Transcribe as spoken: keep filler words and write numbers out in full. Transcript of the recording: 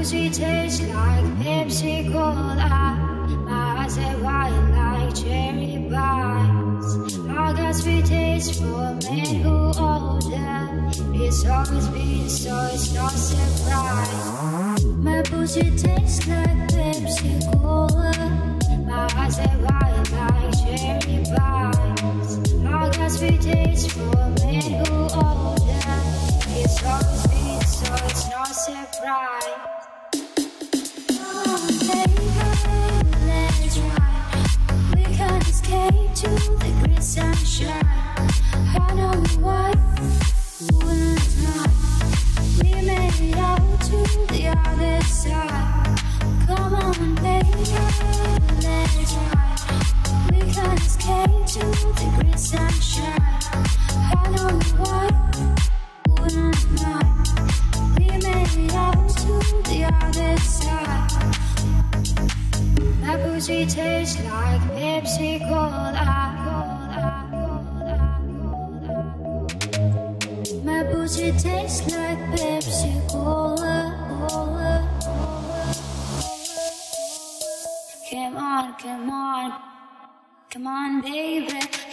pussy tastes like Pepsi Cola. My eyes are wide like cherry bites. I got sweet taste for men who older. It's always been so, it's no surprise. My pussy tastes like Pepsi Cola. My eyes are wide like cherry bites. I got sweet taste for men who older. It's always been so, it's no surprise. Come on, baby, let's ride. We can escape to the great sunshine. I know why wouldn't mind. We made it out to the other side. Come on, baby, let's ride. We can escape to the great sunshine. I know why wouldn't mind. We made it out to the other side. My pussy tastes like Pepsi Cola. My pussy tastes like Pepsi Cola. Come on, come on, come on, baby.